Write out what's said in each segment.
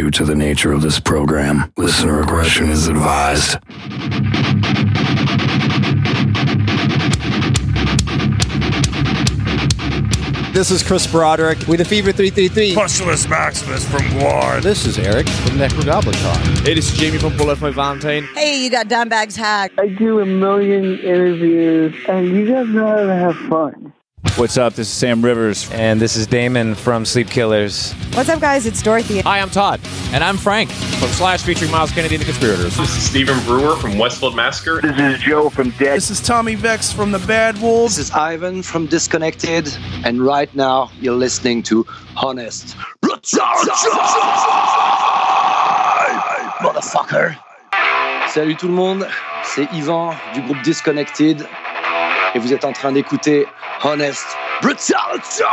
due to the nature of this program. Listener aggression is advised. This is Chris Broderick with the Fever 333. Pusillus Maximus from Guard. This is Eric from Necrogoblicon. Hey, this is Jamie from Bullet My Valentine. Hey, you got Dimebag's Hack. I do a million interviews, and you guys know how to have fun. What's up? This is Sam Rivers. And this is Damon from Sleep Killers. What's up, guys? It's Dorothy. Hi, I'm Todd. And I'm Frank from Slash featuring Miles Kennedy and the Conspirators. This is Stephen Brewer from Westfield Massacre. This is Joe from Dead. This is Tommy Vex from The Bad Wolves. This is Ivan from Disconnected. And right now, you're listening to Honest. Motherfucker. Salut tout le monde, c'est Yvan du groupe Disconnected. Et vous êtes en train d'écouter Honest Brutality!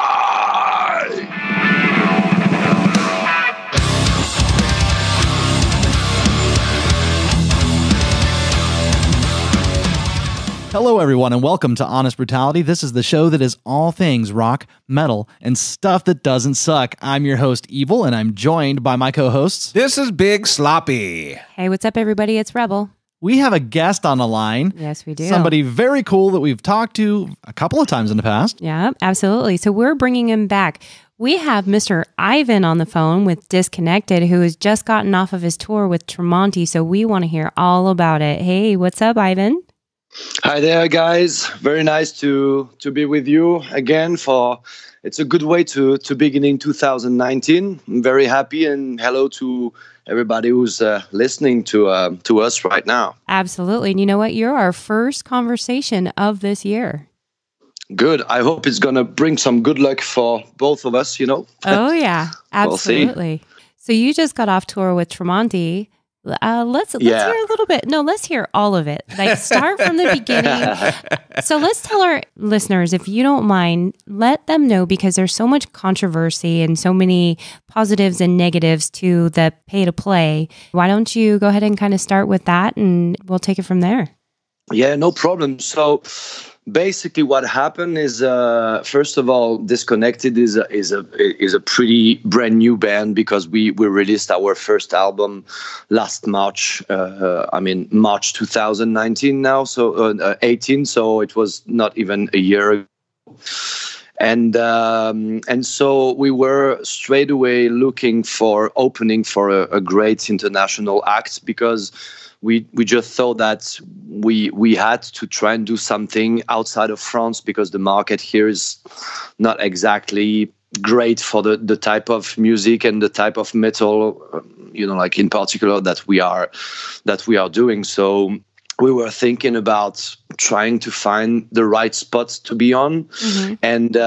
Hello, everyone, and welcome to Honest Brutality. This is the show that is all things rock, metal, and stuff that doesn't suck. I'm your host, Evil, and I'm joined by my co-hosts. This is Big Sloppy. Hey, what's up, everybody? It's Rebel. We have a guest on the line. Yes, we do. Somebody very cool that we've talked to a couple of times in the past. Yeah, absolutely. So we're bringing him back. We have Mr. Ivan on the phone with Disconnected, who has just gotten off of his tour with Tremonti. So we want to hear all about it. Hey, what's up, Ivan? Hi there, guys. Very nice to be with you again. It's a good way to beginning 2019. I'm very happy, and hello to everybody who's listening to us right now. Absolutely. And you know what? You're our first conversation of this year. Good. I hope it's going to bring some good luck for both of us, you know. Oh, yeah. Absolutely. We'll see. So you just got off tour with Tremonti. Let's hear a little bit. No, let's hear all of it. Like, start from the beginning. So let's tell our listeners, if you don't mind, let them know, because there's so much controversy and so many positives and negatives to the pay to play. Why don't you go ahead and kind of start with that, and we'll take it from there. Yeah, no problem. So basically what happened is, first of all, Disconnected is a pretty brand new band, because we released our first album last March. March 2019 now, so 18. So it was not even a year ago. And so we were straight away looking for opening for a great international act, because we just thought that we had to try and do something outside of France, because the market here is not exactly great for the type of music and the type of metal, like in particular that we are doing. So we were thinking about trying to find the right spots to be on, mm-hmm. and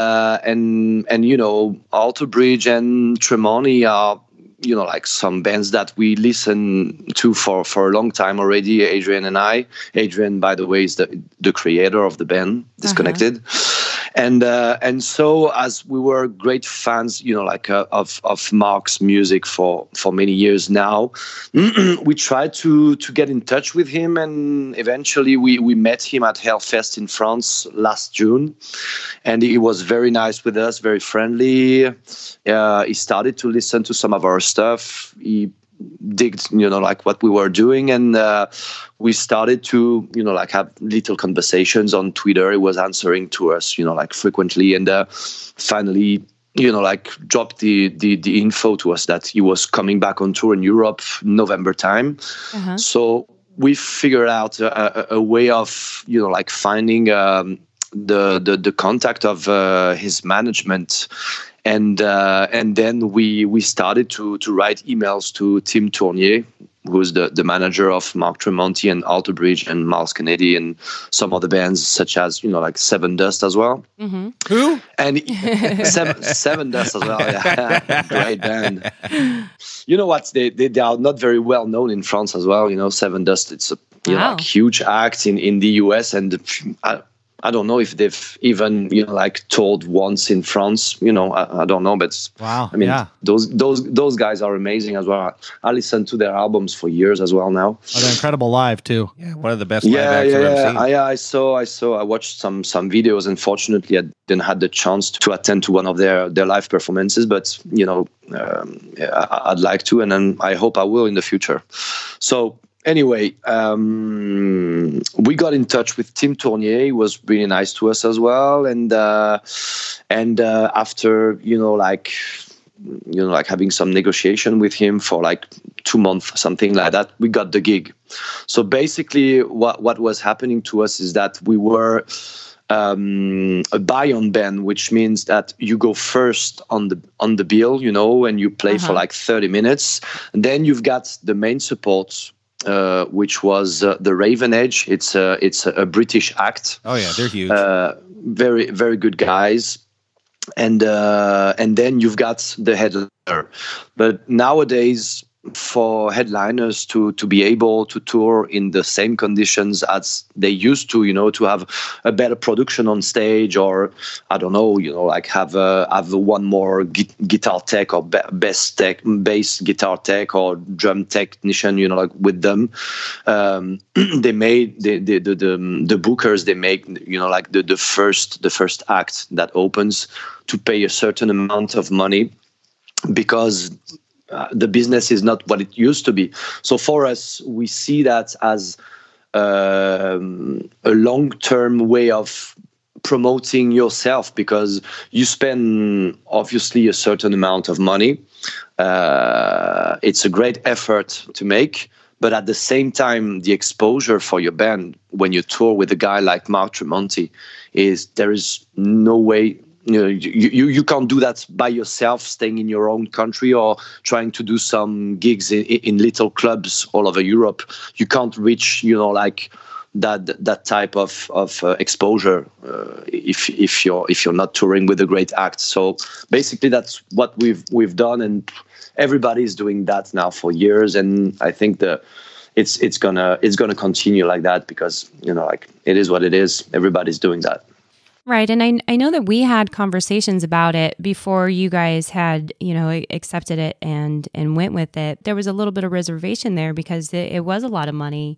Alter Bridge and Tremonti are like some bands that we listen to for a long time already. Adrian and I. Adrian, by the way, is the creator of the band Disconnected. Uh-huh. And so, as we were great fans, of Mark's music for many years now, we tried to get in touch with him, and eventually we met him at Hellfest in France last June, and he was very nice with us, very friendly. He started to listen to some of our stuff. He digged, what we were doing, and we started to, have little conversations on Twitter. He was answering to us, frequently, and finally, dropped the info to us that he was coming back on tour in Europe November time. Uh-huh. So we figured out a way of, finding the contact of his management. And then we started to write emails to Tim Tournier, who's the manager of Mark Tremonti and Alter Bridge and Miles Kennedy and some other bands, such as Seven Dust as well. Mm-hmm. Who? And Seven Dust as well. Yeah, great band. You know what? They are not very well known in France as well. Seven Dust. It's a huge act in the US, and I don't know if they've even, like toured once in France. I don't know, but wow. I mean, those guys are amazing as well. I listened to their albums for years as well now. Oh, they're incredible live too. Yeah, one of the best live acts I've ever seen. I watched some videos. Unfortunately, I didn't have the chance to attend to one of their live performances, but I'd like to, and then I hope I will in the future. So anyway, we got in touch with Tim Tournier. He was really nice to us as well, and after having some negotiation with him for like 2 months, something like that, we got the gig. So basically, what was happening to us is that we were a buy-on band, which means that you go first on the bill, and you play for like 30 minutes, and then you've got the main support. Which was the Raven Edge. It's a British act. Oh yeah, they're huge. Very very good guys, and then you've got the headliner. But nowadays, for headliners to be able to tour in the same conditions as they used to, to have a better production on stage, or I don't know, like have one more guitar tech or bass guitar tech or drum technician, like with them. They made the bookers, they make like the first act that opens to pay a certain amount of money, because the business is not what it used to be. So for us, we see that as a long-term way of promoting yourself, because you spend obviously a certain amount of money. It's a great effort to make, but at the same time, the exposure for your band when you tour with a guy like Mark Tremonti there is no way. You can't do that by yourself, staying in your own country or trying to do some gigs in little clubs all over Europe. You can't reach, like that type of exposure if you're not touring with a great act. So basically, that's what we've done, and everybody's doing that now for years. And I think it's gonna continue like that, because like it is what it is. Everybody's doing that. Right. And I know that we had conversations about it before you guys had, accepted it and went with it. There was a little bit of reservation there because it was a lot of money.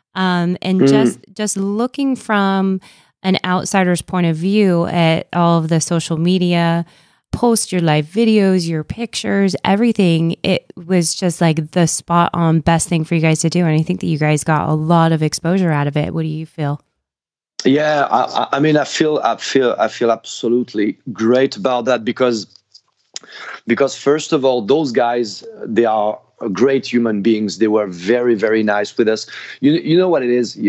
Just looking from an outsider's point of view at all of the social media, post your live videos, your pictures, everything, it was just like the spot on best thing for you guys to do. And I think that you guys got a lot of exposure out of it. What do you feel? Yeah, I mean, I feel absolutely great about that, because first of all, those guys, they are great human beings. They were very, very nice with us. You know what it is?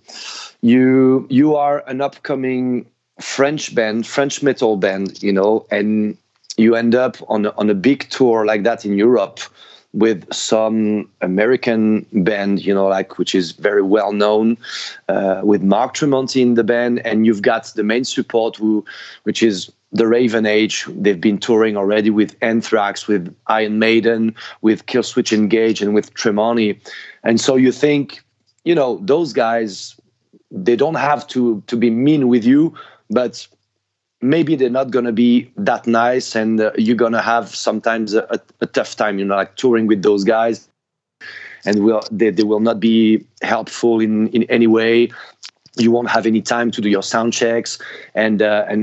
You are an upcoming French metal band, and you end up on a big tour like that in Europe with some American band, which is very well known, with Mark Tremonti in the band, and you've got the main support which is the Raven Age. They've been touring already with Anthrax, with Iron Maiden, with Killswitch Engage, and with Tremonti. And so you think, those guys, they don't have to be mean with you, but maybe they're not going to be that nice, and you're going to have sometimes a tough time, like touring with those guys, and they will not be helpful in any way. You won't have any time to do your sound checks, and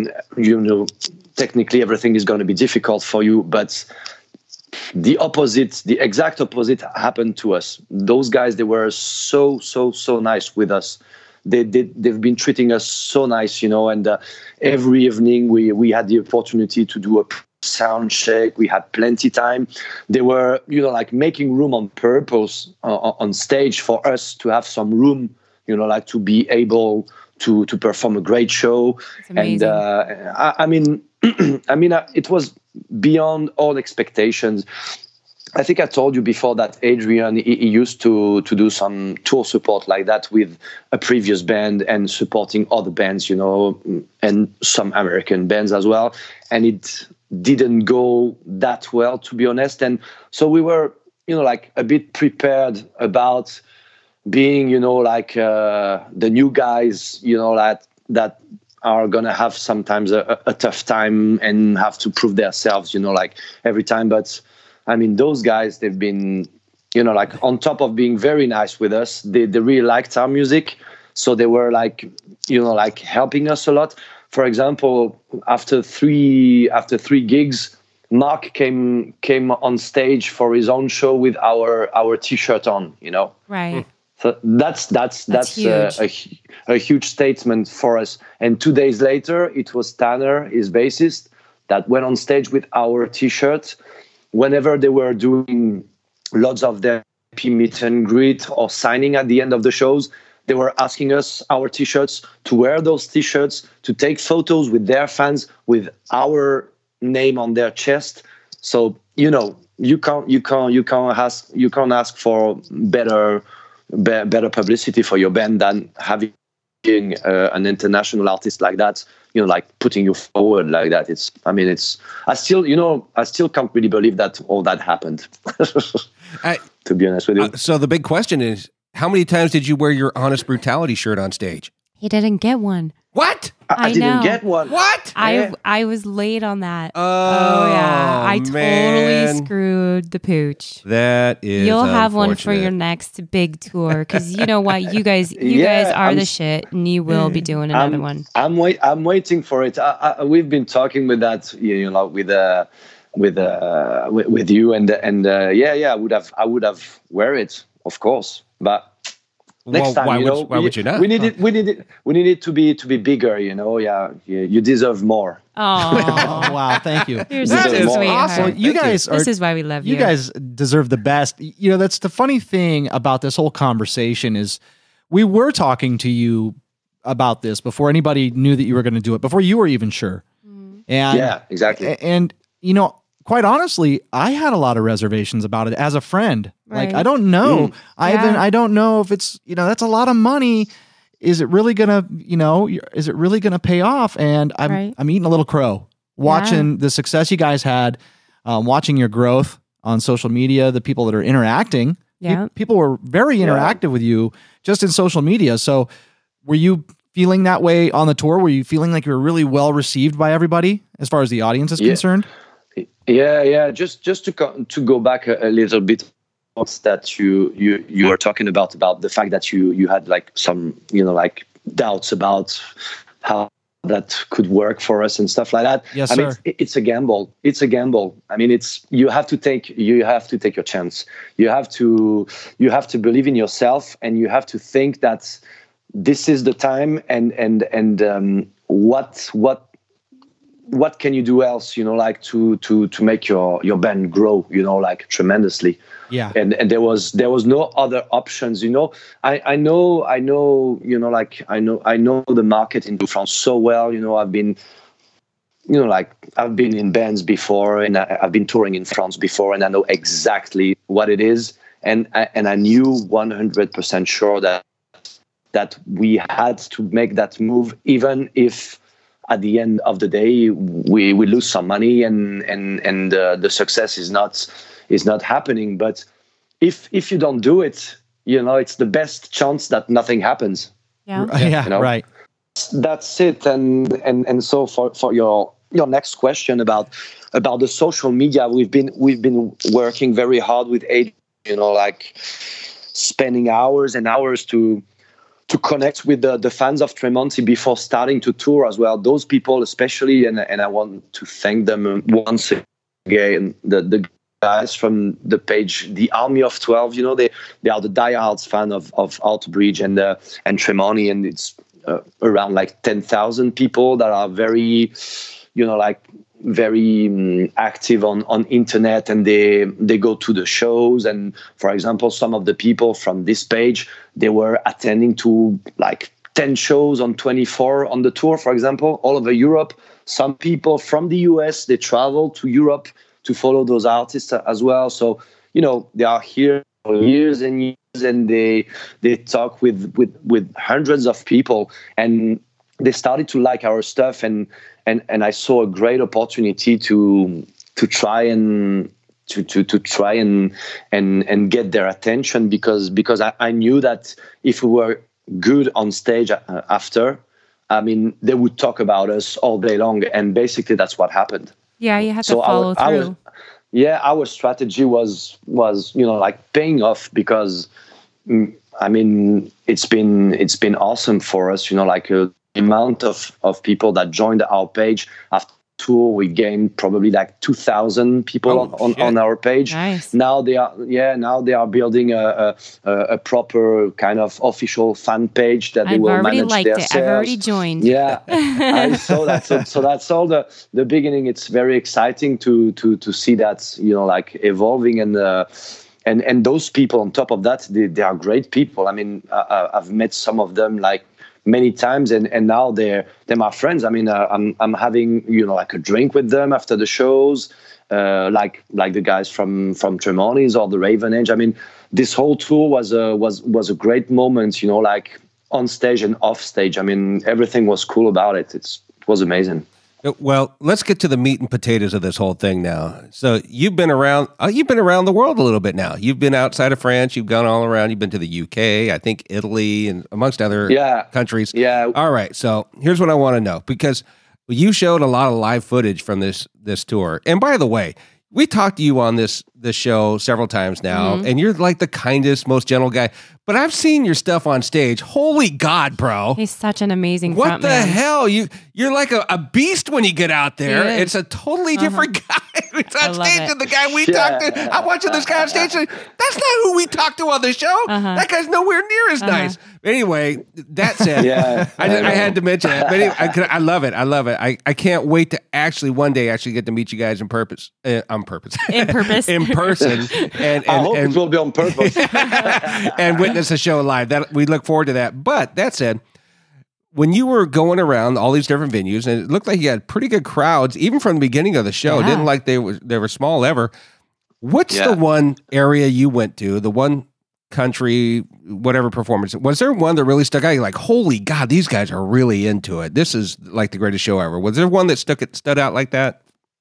technically everything is going to be difficult for you. But the exact opposite happened to us. Those guys, they were so nice with us. They've been treating us so nice, and every evening we had the opportunity to do a sound check. We had plenty time. They were, like making room on purpose on stage for us to have some room, like to be able to perform a great show. And I mean, it was beyond all expectations. I think I told you before that Adrian, he used to do some tour support like that with a previous band and supporting other bands, and some American bands as well. And it didn't go that well, to be honest. And so we were, like a bit prepared about being, the new guys, that are gonna have sometimes a tough time and have to prove themselves, like every time. But I mean, those guys, they've been, like on top of being very nice with us, they really liked our music, so they were like, like helping us a lot. For example, after three gigs, Mark came on stage for his own show with our T-shirt on, Right. So that's a huge statement for us. And 2 days later, it was Tanner, his bassist, that went on stage with our T-shirt. Whenever they were doing lots of their meet and greet or signing at the end of the shows, they were asking us, our T-shirts, to wear those T-shirts, to take photos with their fans with our name on their chest. So you can't ask for better publicity for your band than having an international artist like that, like putting you forward like that. I still can't really believe that all that happened. To be honest with you. So the big question is, how many times did you wear your Honest Brutality shirt on stage? He didn't get one. What? I didn't get one. What? I was late on that. Oh yeah. I totally screwed the pooch. That is You'll have one for your next big tour, because you know what? You guys are the shit, and you will be doing another one. I'm waiting for it. We've been talking with that, with you and I would have wear it, of course, but next time, why would you not? We need it to be bigger, Yeah, you deserve more. Oh, wow, thank you. You're such a sweetheart. Awesome. This is why we love you. You guys deserve the best. That's the funny thing about this whole conversation is we were talking to you about this before anybody knew that you were going to do it, before you were even sure. And yeah, exactly. And quite honestly, I had a lot of reservations about it as a friend. Right. Like, I don't know. I don't know if it's, that's a lot of money. Is it really gonna pay off? And I'm eating a little crow watching the success you guys had, watching your growth on social media, the people that are interacting. Yeah. People were very interactive with you just in social media. So were you feeling that way on the tour? Were you feeling like you were really well received by everybody as far as the audience is concerned? Yeah. Just to go back a little bit, that you were talking about the fact that you had like some doubts about how that could work for us and stuff like that. Yes, I sir. mean, it's a gamble. It's a gamble. I mean, you have to take your chance. You have to believe in yourself, and you have to think that this is the time. And what can you do else? To make your band grow. Tremendously. Yeah. And there was no other options. I know. I know the market in France so well. I've been in bands before, and I've been touring in France before, and I know exactly what it is. And I knew 100% sure that we had to make that move, even if at the end of the day we lose some money and the success is not happening. But if you don't do it, it's the best chance that nothing happens. Yeah. Right. That's it. And so for your next question about the social media, we've been working very hard with Adrian, spending hours and hours to connect with the fans of Tremonti before starting to tour as well. Those people especially, and I want to thank them once again, the guys from the page, the Army of 12, they are the diehards fan of Outerbridge and Tremonti, and it's around like 10,000 people that are very, very active on internet, and they go to the shows. And for example, some of the people from this page, they were attending to like 10 shows on 24 on the tour, for example, all over Europe. Some people from the US, they travel to Europe to follow those artists as well. So, they are here for years and years, and they talk with hundreds of people, and they started to like our stuff. And I saw a great opportunity to try and get their attention, because I knew that if we were good on stage after, I mean, they would talk about us all day long, and basically that's what happened. Yeah, you have to follow through. Our strategy was like paying off, because I mean, it's been awesome for us, like the amount of people that joined our page after tour. We gained probably like 2,000 people on our page. Nice. Now they are building a proper kind of official fan page that they will manage themselves. I've already joined. Yeah, I saw that. So that's all the beginning. It's very exciting to see that, like evolving, and those people on top of that, they are great people. I mean, I've met some of them like many times, and now they're my friends. I mean, I'm having like a drink with them after the shows, like the guys from Tremonti's or the Raven Age. I mean, this whole tour was a great moment, like on stage and off stage. I mean, everything was cool about it. It was amazing. Well, let's get to the meat and potatoes of this whole thing now. So you've been around the world a little bit now. You've been outside of France. You've gone all around. You've been to the UK, I think Italy, and amongst other countries. Yeah. All right. So here's what I want to know, because you showed a lot of live footage from this tour. And by the way, we talked to you on this show several times now, and you're like the kindest, most gentle guy. But I've seen your stuff on stage. Holy God, bro! He's such an amazing What the frontman. hell? You're like a beast when you get out there. It's a totally different guy. It's on stage than the guy we talked to. I'm watching this guy on stage. That's not who we talked to on the show. That guy's nowhere near as nice. Anyway, that said, I had to mention it. But anyway, I love it. I love it. I can't wait to one day get to meet you guys in person. And I hope it will be on purpose. And witness a show live. That we look forward to that. But that said, when you were going around all these different venues, and it looked like you had pretty good crowds, even from the beginning of the show. It didn't like they were small ever. What's the one area you went to? The one country, whatever performance. Was there one that really stuck out? You're like, holy God, these guys are really into it. This is like the greatest show ever. Was there one that stood out like that?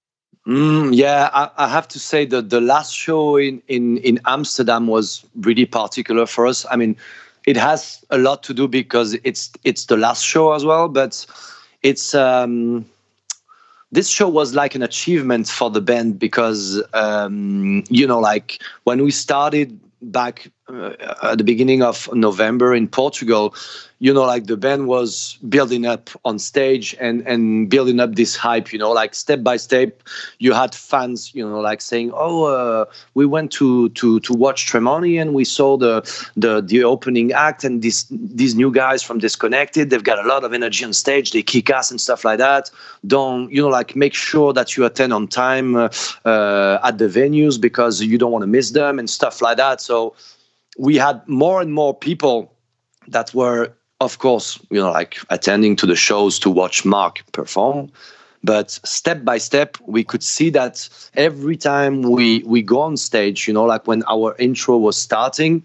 I have to say that the last show in Amsterdam was really particular for us. I mean, it has a lot to do because it's the last show as well, but it's this show was like an achievement for the band because like when we started back at the beginning of November in Portugal, like the band was building up on stage and building up this hype, like step by step. You had fans, like saying, we went to watch Tremonti and we saw the opening act and these new guys from Disconnected, they've got a lot of energy on stage, they kick ass and stuff like that. Don't, make sure that you attend on time at the venues because you don't want to miss them and stuff like that. So we had more and more people that were, of course, attending to the shows to watch Mark perform. But step by step, we could see that every time we go on stage, like when our intro was starting,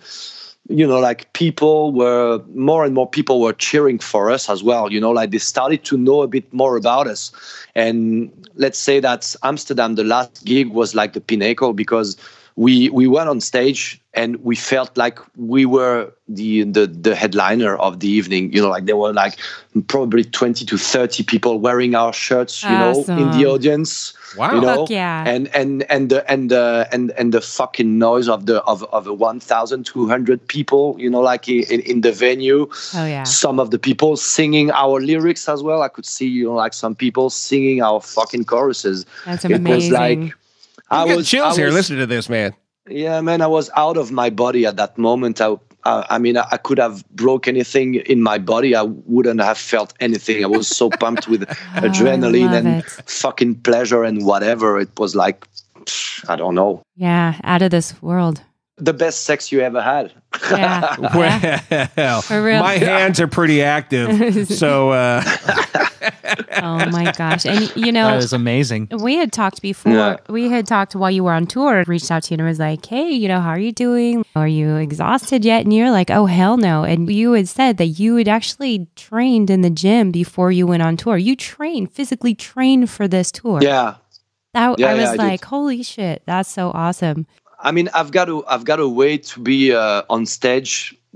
more and more people were cheering for us as well. They started to know a bit more about us. And let's say that Amsterdam, the last gig was like the pinnacle because we went on stage and we felt like we were the headliner of the evening. There were like probably 20 to 30 people wearing our shirts, awesome. In the audience. Wow. Fuck yeah. And the fucking noise of the 1,200 people, in the venue. Oh yeah. Some of the people singing our lyrics as well. I could see, some people singing our fucking choruses. That's amazing. It was like I was chills here listening to this, man. Yeah, man, I was out of my body at that moment. I mean, I could have broke anything in my body. I wouldn't have felt anything. I was so pumped with adrenaline and fucking pleasure and whatever. It was like, I don't know. Yeah, out of this world. The best sex you ever had. Yeah. Well, for real. My hands are pretty active, so. Oh my gosh! And that is amazing. We had talked before. Yeah. We had talked while you were on tour. Reached out to you and was like, "Hey, how are you doing? Are you exhausted yet?" And you're like, "Oh hell no!" And you had said that you had actually trained in the gym before you went on tour. You physically trained for this tour. Yeah. I was like, "Holy shit, that's so awesome!" I mean, I've got a way to be on stage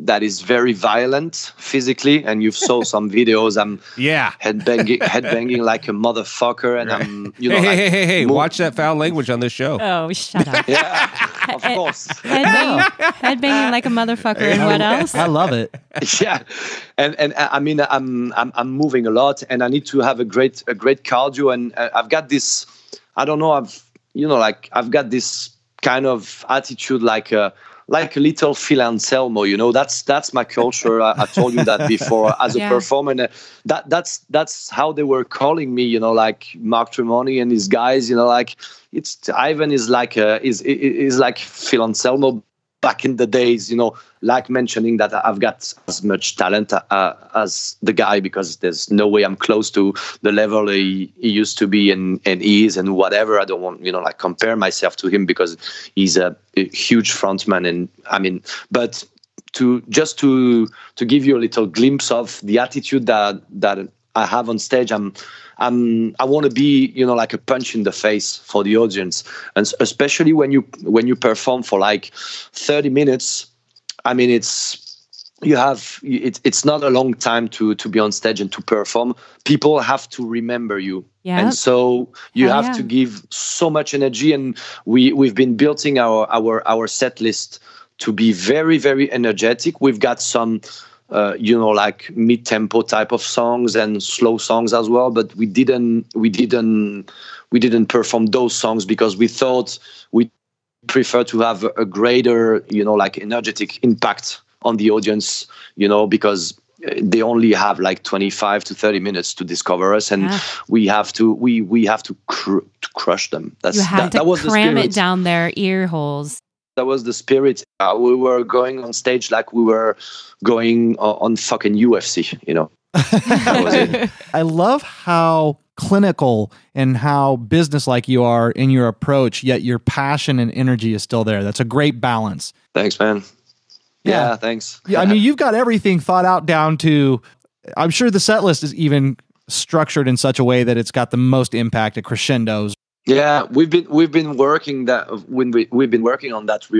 that is very violent physically, and you've saw some videos. I'm headbanging like a motherfucker, and I'm hey, watch that foul language on this show. Oh, shut up. Yeah, of course. Headbanging like a motherfucker, and what else? I love it. Yeah, and I mean I'm moving a lot, and I need to have a great cardio, and I've got this. I don't know. I've got this kind of attitude like a little Phil Anselmo, that's my culture. I told you that before as a performer. And that's how they were calling me, like Mark Tremonti and his guys, it's Ivan is like Phil Anselmo back in the days, like mentioning that I've got as much talent as the guy, because there's no way I'm close to the level he used to be and he is and whatever. I don't want, compare myself to him because he's a huge frontman. And I mean, but to give you a little glimpse of the attitude that I have on stage, I want to be, like a punch in the face for the audience, and especially when you perform for like 30 minutes. I mean, it's not a long time to be on stage and to perform. People have to remember you, and so you have to give so much energy. And we've been building our set list to be very, very energetic. We've got some. Like mid-tempo type of songs and slow songs as well, but we didn't perform those songs because we thought we prefer to have a greater, like energetic impact on the audience, because they only have like 25 to 30 minutes to discover us, and we have to crush them. That was cram it down their ear holes. That was the spirit. We were going on stage like we were going on fucking UFC, That was it. I love how clinical and how businesslike you are in your approach, yet your passion and energy is still there. That's a great balance. Thanks, man. Yeah, thanks. Yeah, I mean, you've got everything thought out down to, I'm sure the set list is even structured in such a way that it's got the most impact at crescendos. Yeah, we've been working we've been working on that,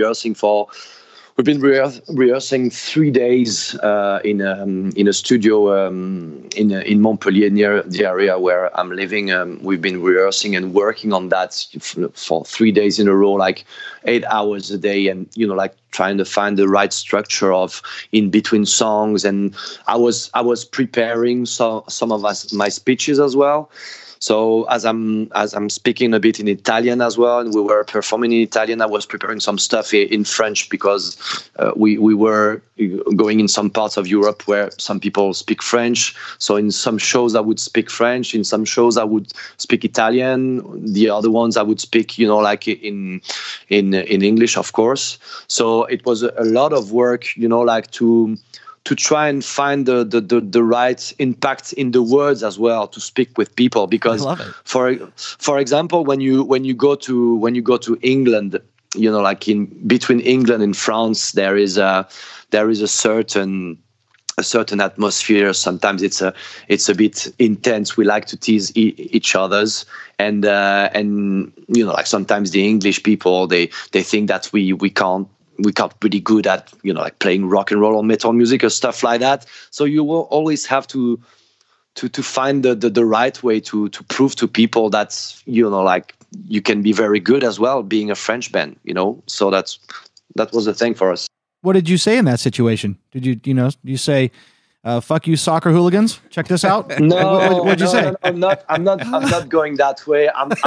we've been rehearsing 3 days in a studio in Montpellier, near the area where I'm living. We've been rehearsing and working on that for 3 days in a row, like 8 hours a day, and like trying to find the right structure of in between songs. And I was preparing some of my speeches as well. So as I'm speaking a bit in Italian as well, and we were performing in Italian, I was preparing some stuff in French because we were going in some parts of Europe where some people speak French. So in some shows I would speak French, in some shows I would speak Italian. The other ones I would speak, like in English, of course. So it was a lot of work, like to try and find the right impact in the words as well, to speak with people, because for example, when you go to England, like in between England and France, there is a certain atmosphere. Sometimes it's a bit intense. We like to tease each others, and like sometimes the English people they think that we can't pretty good at like playing rock and roll or metal music or stuff like that. So you will always have to find the right way to prove to people that like you can be very good as well being a French band. So that was the thing for us. What did you say in that situation? Did you say fuck you soccer hooligans, check this out? No, what'd you say? No, I'm not going that way.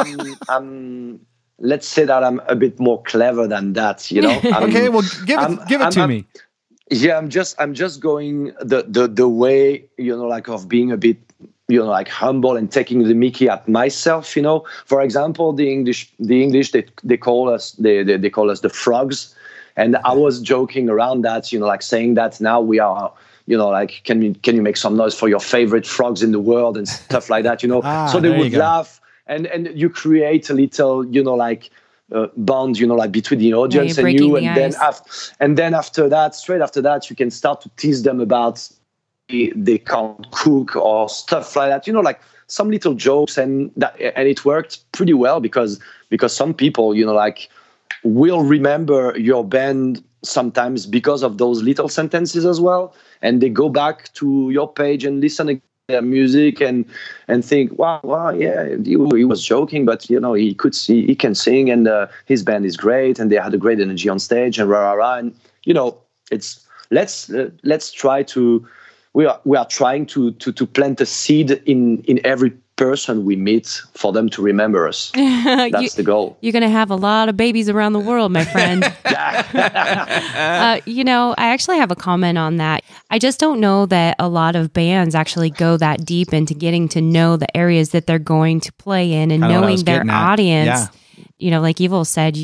I'm let's say that I'm a bit more clever than that, Okay, well, give it to me. Yeah, I'm just going the way, like of being a bit, like humble and taking the mickey at myself, For example, the English they call us the frogs, and I was joking around that, like saying that now we are. Like, can you make some noise for your favorite frogs in the world and stuff like that, So they would laugh. And you create a little, bond, like between the audience and you. And then after that, straight after that, you can start to tease them about they can't cook or stuff like that. Like some little jokes, and it worked pretty well because some people, like will remember your band sometimes because of those little sentences as well, and they go back to your page and listen to their music and think, wow, yeah, he was joking, but he can sing, and his band is great, and they had a great energy on stage, and and it's let's try to we are trying to plant a seed in every person we meet for them to remember us. That's the goal. You're going to have a lot of babies around the world, my friend. I actually have a comment on that. I just don't know that a lot of bands actually go that deep into getting to know the areas that they're going to play in and knowing their audience. Yeah. Like Evil said,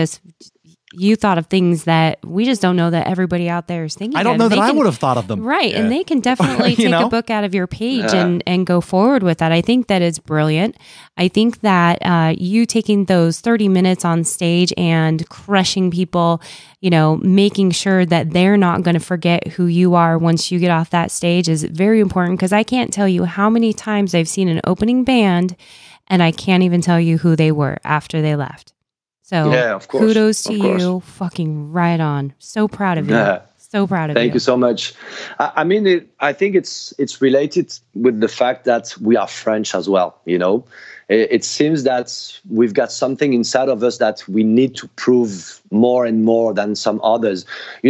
you thought of things that we just don't know that everybody out there is thinking. I don't know that I would have thought of them. Right. Yeah. And they can definitely take a book out of your page and go forward with that. I think that is brilliant. I think that you taking those 30 minutes on stage and crushing people, making sure that they're not going to forget who you are once you get off that stage is very important, because I can't tell you how many times I've seen an opening band and I can't even tell you who they were after they left. So of course, kudos to you. Fucking right on. So proud of you. So proud of you. Thank you so much. I mean, I think it's related with the fact that we are French as well. It seems that we've got something inside of us that we need to prove more and more than some others.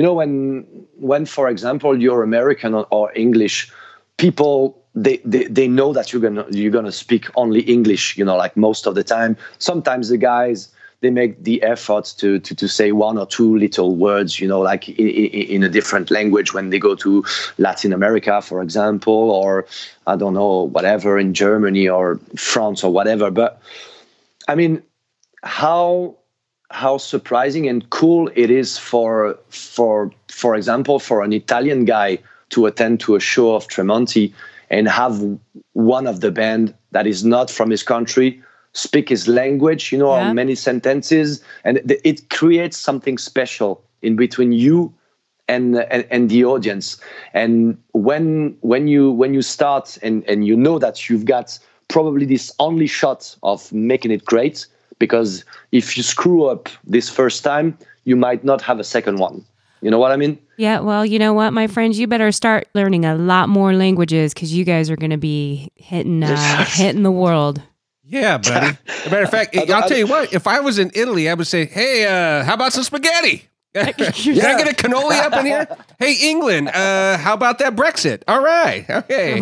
When for example, you're American or English, people they know that you're gonna speak only English. Like most of the time. Sometimes the guys, they make the effort to say one or two little words, like in a different language when they go to Latin America, for example, or I don't know, whatever, in Germany or France or whatever. But I mean, how surprising and cool it is for example, for an Italian guy to attend to a show of Tremonti and have one of the band that is not from his country speak his language, or many sentences, and it creates something special in between you and the audience. And when you start and you know that you've got probably this only shot of making it great, because if you screw up this first time, you might not have a second one. You know what I mean? Yeah, well, you know what, my friends, you better start learning a lot more languages, because you guys are going to be hitting the world. Yeah, buddy. As a matter of fact, I'll tell you what, if I was in Italy, I would say, hey, how about some spaghetti? Can I get a cannoli up in here? Hey, England, how about that Brexit? All right. Okay.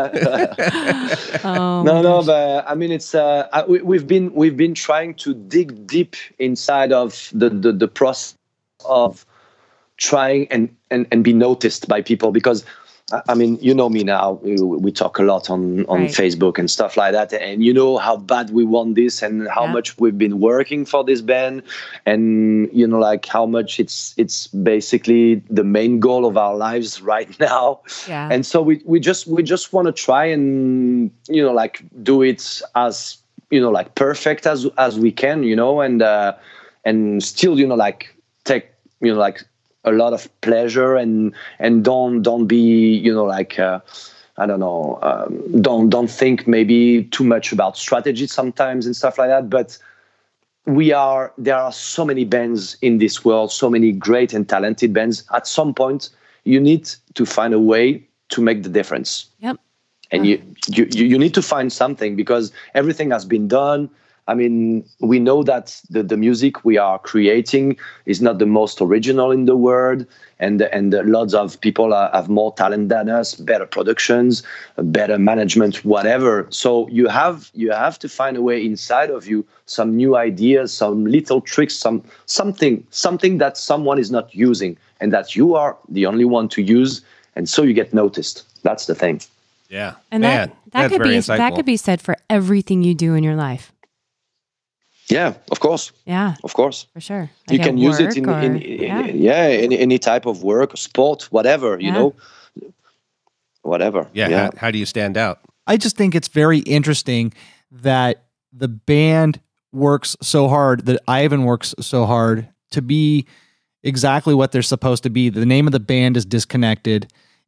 No, but I mean, it's we've been trying to dig deep inside of the process of trying and be noticed by people, because I mean, me now, we talk a lot on Facebook and stuff like that. And how bad we want this and how much we've been working for this band, and, like how much it's basically the main goal of our lives right now. Yeah. And so we just want to try and, like do it as, like perfect as we can, and still, like take, like a lot of pleasure and don't be, I don't know, don't think maybe too much about strategy sometimes and stuff like that. But there are so many bands in this world, so many great and talented bands. At some point, you need to find a way to make the difference. Yep. And you need to find something, because everything has been done. I mean, we know that the music we are creating is not the most original in the world, and lots of people have more talent than us, better productions, better management, whatever. So you have to find a way inside of you, some new ideas, some little tricks, something that someone is not using, and that you are the only one to use, and so you get noticed. That's the thing. Yeah, and that could be said for everything you do in your life. Yeah, of course. Yeah, of course, for sure. You can use it in any type of work, sport, whatever. Whatever. Yeah. How do you stand out? I just think it's very interesting that the band works so hard, that Ivan works so hard to be exactly what they're supposed to be. The name of the band is Disconnected,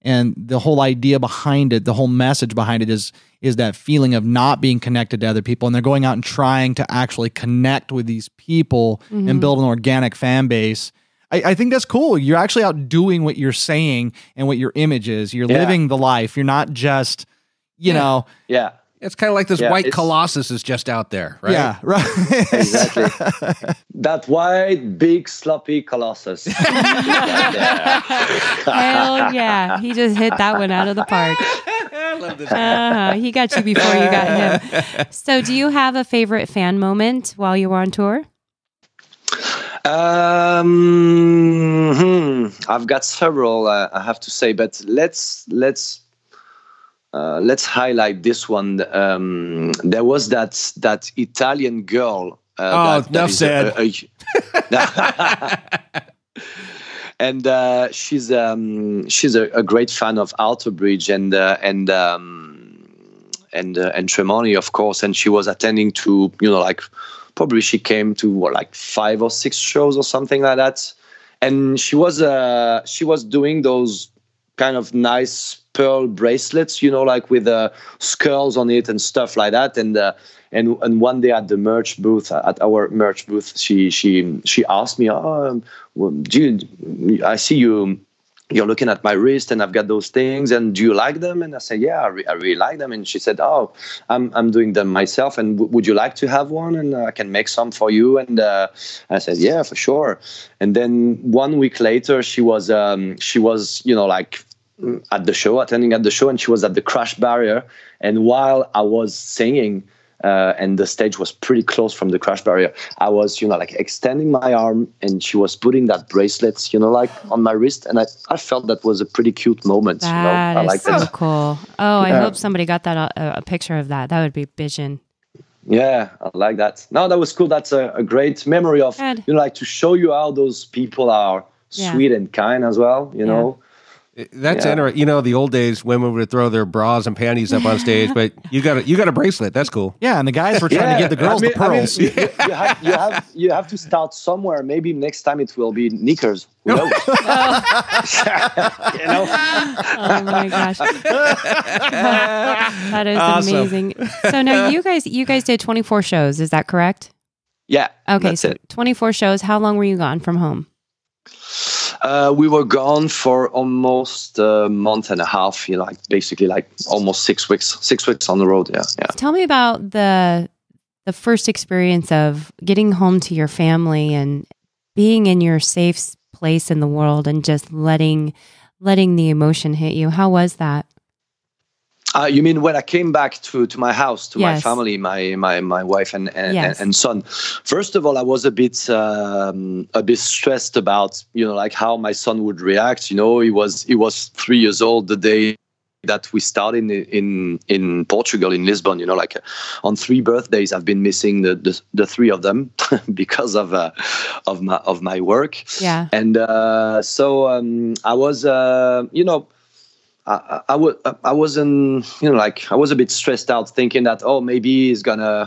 And the whole idea behind it, the whole message behind it is that feeling of not being connected to other people. And they're going out and trying to actually connect with these people and build an organic fan base. I think that's cool. You're actually out doing what you're saying and what your image is. You're living the life. You're not just, you know. Yeah. It's kind of like this white colossus is just out there, right? Yeah, right. Exactly. That white, big, sloppy colossus. Hell yeah. He just hit that one out of the park. I love this. He got you before you got him. So do you have a favorite fan moment while you were on tour? I've got several, I have to say, but let's highlight this one. There was that Italian girl. Enough said. And she's a great fan of Alter Bridge and Tremonti, of course. And she was attending to, probably she came to 5 or 6 shows or something like that. And she was doing those kind of nice pearl bracelets, with skulls on it and stuff like that. And one day at the merch booth, at our merch booth, she asked me, I see you're looking at my wrist and I've got those things, and do you like them? And I said, yeah, I really like them. And she said, I'm doing them myself, and would you like to have one? And I can make some for you. And I said, yeah, for sure. And then 1 week later, she was at the show, attending at the show, and she was at the Crash Barrier. And while I was singing, and the stage was pretty close from the Crash Barrier, I was, extending my arm, and she was putting that bracelet, on my wrist. And I felt that was a pretty cute moment. That is so cool. Oh, I hope somebody got that a picture of that. That would be bitchin'. Yeah, I like that. No, that was cool. That's a great memory of, to show you how those people are sweet and kind as well, know. That's interesting. The old days, women would throw their bras and panties up on stage, but you got a bracelet. That's cool. Yeah, and the guys were trying to get the girls the pearls. You have to start somewhere. Maybe next time it will be knickers. Who knows? Oh my gosh, that is awesome. Amazing. So now you guys did 24 shows. Is that correct? Yeah. Okay, so 24 shows. How long were you gone from home? We were gone for almost a month and a half, basically almost 6 weeks. 6 weeks on the road, yeah. Tell me about the first experience of getting home to your family and being in your safe place in the world and just letting the emotion hit you. How was that? You mean when I came back to my house, to my family, my wife and son? First of all, I was a bit stressed about how my son would react. He was 3 years old the day that we started in Portugal, in Lisbon. On 3 birthdays, I've been missing the 3 of them because of my work. Yeah, and so I was I was a bit stressed out, thinking that maybe he's gonna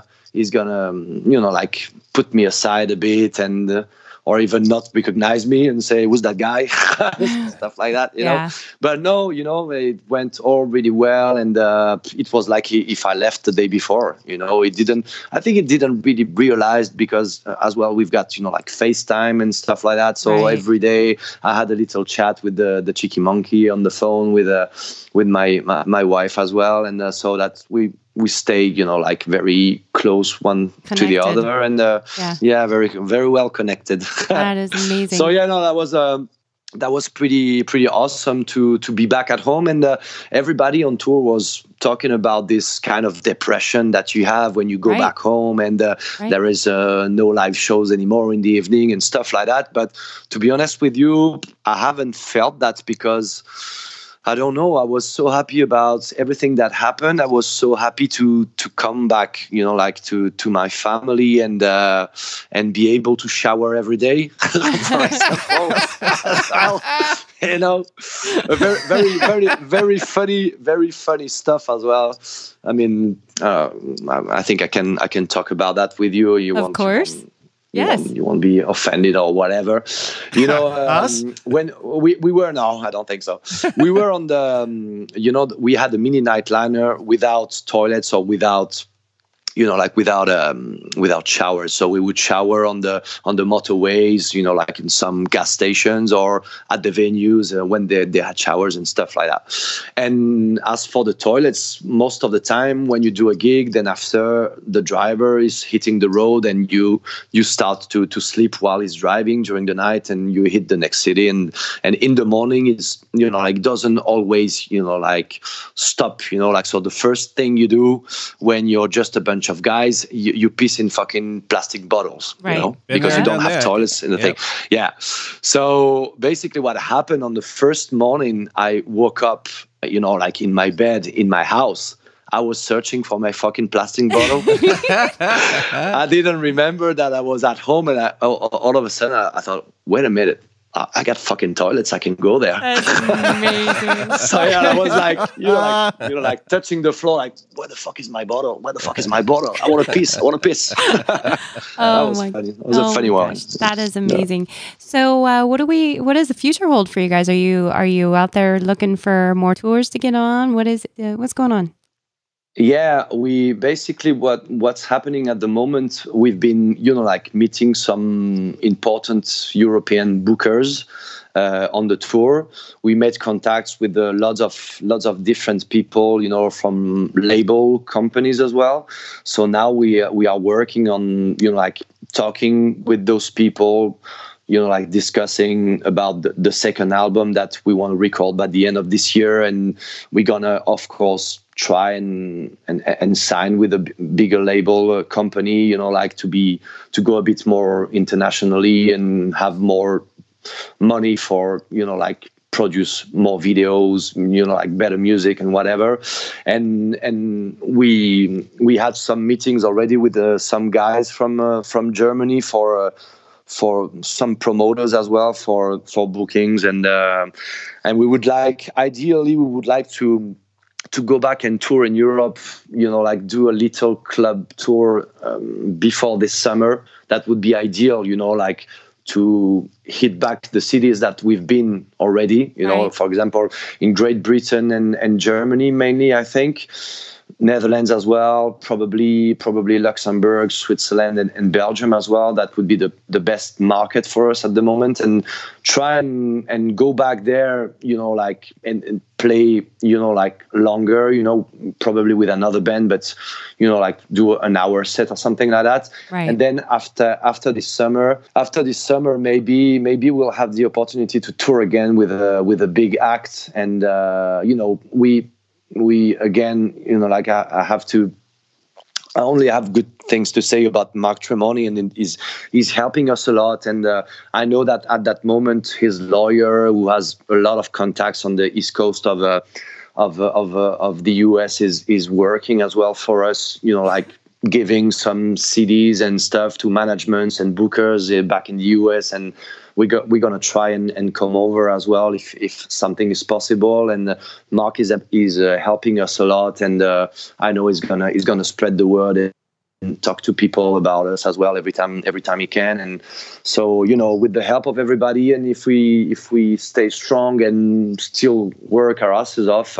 put me aside a bit and or even not recognize me and say, who's that guy? Stuff like that, you know. But no, it went all really well. And it was like if I left the day before, I think it didn't really realize because as well, we've got, FaceTime and stuff like that. So every day I had a little chat with the cheeky monkey on the phone with my wife as well. And so that we stay, very close one connected to the other, and very, very well connected. That is amazing. So that was pretty awesome to be back at home, and everybody on tour was talking about this kind of depression that you have when you go back home, and there is no live shows anymore in the evening and stuff like that. But to be honest with you, I haven't felt that because I don't know. I was so happy about everything that happened. I was so happy to come back, to my family and be able to shower every day. Very funny stuff as well. I mean, I think I can talk about that with you. Of course. you won't be offended or whatever. You know, Us? When we were, no, I don't think so. We were on the, we had a mini nightliner without toilets or without without showers. So we would shower on the motorways, like in some gas stations or at the venues when they had showers and stuff like that. And as for the toilets, most of the time when you do a gig, then after the driver is hitting the road and you start to sleep while he's driving during the night, and you hit the next city, and in the morning it's doesn't always stop. So the first thing you do when you're just a bunch of guys, you piss in fucking plastic bottles, right. Because you don't have toilets in the thing. Yeah. So basically what happened on the first morning, I woke up, in my bed in my house. I was searching for my fucking plastic bottle. I didn't remember that I was at home, and all of a sudden I thought, wait a minute. I got fucking toilets. I can go there. That's amazing. So I was like, like touching the floor, like, where the fuck is my bottle? Where the fuck is my bottle? I want to piss. That was funny. It was a funny one. Gosh, that is amazing. Yeah. So, what does the future hold for you guys? Are you out there looking for more tours to get on? What's going on? Yeah, we basically what's happening at the moment, we've been, meeting some important European bookers on the tour. We made contacts with lots of different people, from label companies as well. So now we are working on, talking with those people, discussing about the second album that we want to record by the end of this year. And we're gonna, of course, try and sign with a bigger label company, to go a bit more internationally and have more money for, produce more videos, better music and whatever. And we had some meetings already with some guys from Germany for some promoters as well for bookings, and we would like to go back and tour in Europe, do a little club tour before this summer. That would be ideal, to hit back the cities that we've been already, right. For example, in Great Britain and Germany mainly, I think. Netherlands as well, probably Luxembourg, Switzerland, and Belgium as well. That would be the best market for us at the moment, and try and go back there, and play, longer, probably with another band, but, do an hour set or something like that. Right. And then after this summer, maybe we'll have the opportunity to tour again with a big act, and, we again, I only have good things to say about Mark Tremonti, and he's helping us a lot. And I know that at that moment, his lawyer, who has a lot of contacts on the East Coast of the US, is working as well for us. Giving some CDs and stuff to managements and bookers back in the US, and we're gonna try and come over as well if something is possible. And Mark is helping us a lot, and I know he's gonna spread the word and talk to people about us as well every time he can. And so with the help of everybody, and if we stay strong and still work our asses off,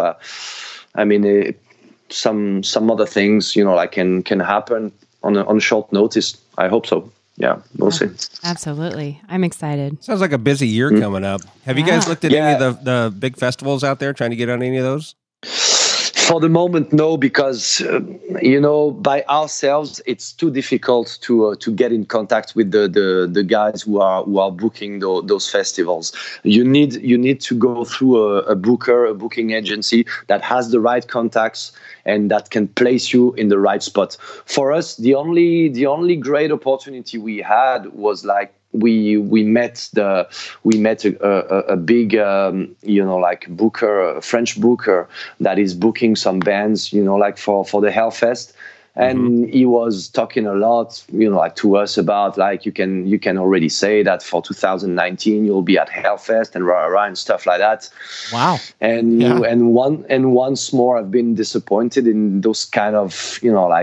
some other things can happen on short notice. I hope so. Yeah, we'll see. Absolutely. I'm excited. Sounds like a busy year coming up. Have you guys looked at any of the big festivals out there, trying to get on any of those? For the moment, no, because by ourselves it's too difficult to get in contact with the guys who are booking those festivals. You need to go through a booking agency that has the right contacts and that can place you in the right spot. For us, the only great opportunity we had was we met a big booker, a French booker that is booking some bands for the Hellfest, and he was talking a lot to us about you can already say that for 2019 you'll be at Hellfest and rah and stuff like that. Wow. And once more I've been disappointed in those kind of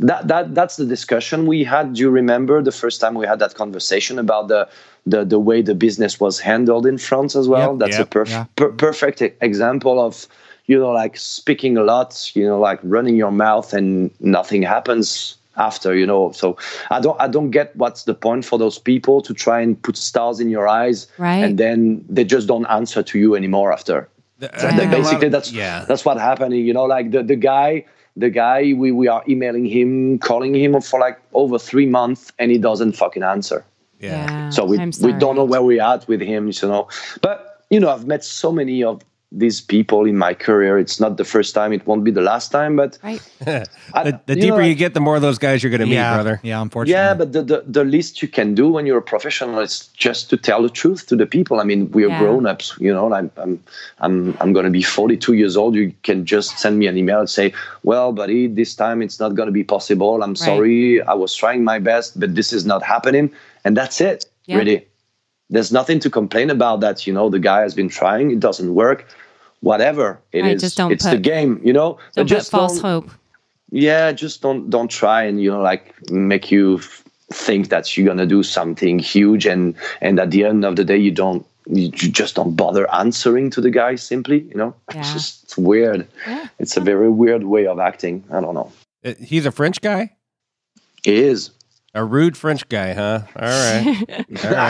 that's the discussion we had. Do you remember the first time we had that conversation about the way the business was handled in France as well? That's a perfect example of, like speaking a lot, like running your mouth and nothing happens after, So I don't get what's the point for those people to try and put stars in your eyes, and then they just don't answer to you anymore after. Basically, that's what happening. Like the guy, we are emailing him, calling him for like over 3 months, and he doesn't fucking answer. So we don't know where we're at with him, But I've met so many of these people in my career. It's not the first time. It won't be the last time. But the deeper you get, the more of those guys you're going to meet, brother. Yeah, unfortunately. Yeah, but the least you can do when you're a professional is just to tell the truth to the people. I mean, we are grown-ups. I'm going to be 42 years old. You can just send me an email and say, "Well, buddy, this time it's not going to be possible. I'm sorry. I was trying my best, but this is not happening." And that's it. Really. There's nothing to complain about that. The guy has been trying. It doesn't work. Whatever it is, it's the game. Don't put false hope. Yeah, just don't try and like make you think that you're gonna do something huge, and at the end of the day, you just don't bother answering to the guy. Simply, it's weird. Yeah. It's a very weird way of acting. I don't know. He's a French guy. He is. A rude French guy, huh? All right.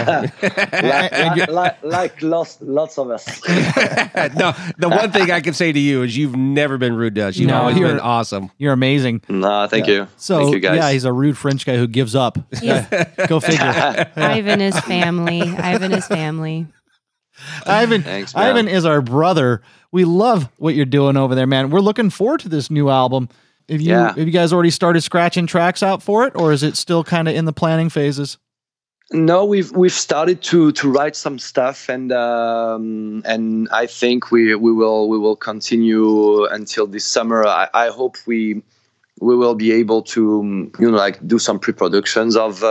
like lots of us. No, the one thing I can say to you is you've never been rude to us. You've always been awesome. You're amazing. No, thank you. So, thank you guys. Yeah, he's a rude French guy who gives up. Go figure. Ivan is family. Ivan is our brother. We love what you're doing over there, man. We're looking forward to this new album. Have you guys already started scratching tracks out for it, or is it still kind of in the planning phases? No, we've started to write some stuff, and I think we will continue until this summer. I hope we will be able to do some pre-productions of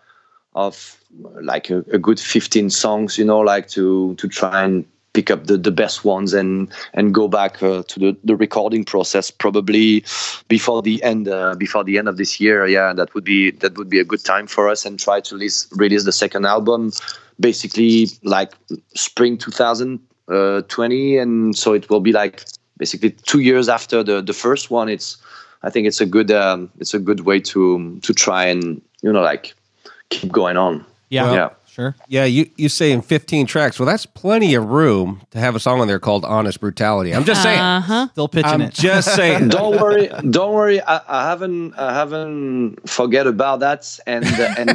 like a good 15 songs, to try and pick up the best ones and go back to the recording process probably before the end of this year. Yeah, that would be a good time for us, and try to release the second album basically like spring 2020, and so it will be like basically 2 years after the first one. I think it's a good way to try and keep going on. Yeah. Sure. Yeah, you say in 15 tracks. Well, that's plenty of room to have a song on there called "Honest Brutality." I'm just saying. Still pitching it. Just saying. Don't worry. I haven't forget about that. And